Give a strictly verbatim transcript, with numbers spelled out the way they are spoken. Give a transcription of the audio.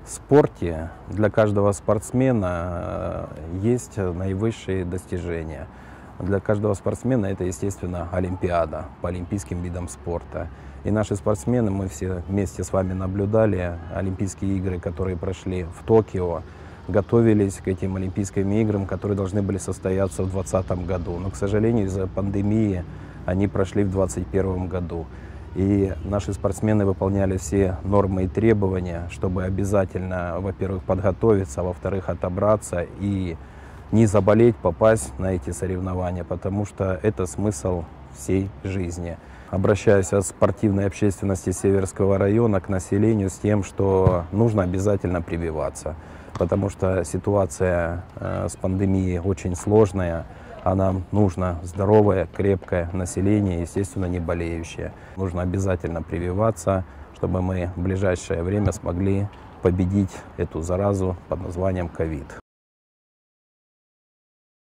В спорте для каждого спортсмена есть наивысшие достижения. Для каждого спортсмена это, естественно, Олимпиада по олимпийским видам спорта. И наши спортсмены, мы все вместе с вами наблюдали Олимпийские игры, которые прошли в Токио, готовились к этим Олимпийским играм, которые должны были состояться в двадцатом году. Но, к сожалению, из-за пандемии они прошли в двадцать первом году. И наши спортсмены выполняли все нормы и требования, чтобы обязательно, во-первых, подготовиться, а во-вторых, отобраться и не заболеть, попасть на эти соревнования, потому что это смысл всей жизни. Обращаюсь от спортивной общественности Северского района к населению с тем, что нужно обязательно прививаться, потому что ситуация э, с пандемией очень сложная. А нам нужно здоровое, крепкое население, естественно, не болеющее. Нужно обязательно прививаться, чтобы мы в ближайшее время смогли победить эту заразу под названием ковид.